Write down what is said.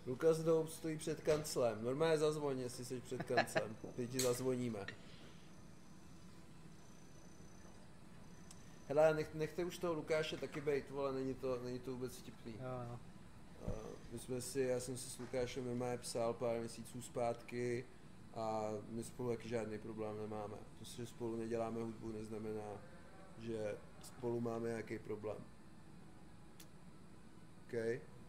Lukas Doup stojí před kanclem. Normálně zazvoň, jestli jsi před kanclem. Teď ti zazvoníme. Hele, nechte už toho Lukáše taky bejt, vole, není to vůbec vtipný. Jo. Já jsem si s Lukášem normálně psal pár měsíců zpátky a my spolu taky žádný problém nemáme. To, že spolu neděláme hudbu, neznamená, že spolu máme nějaký problém. OK?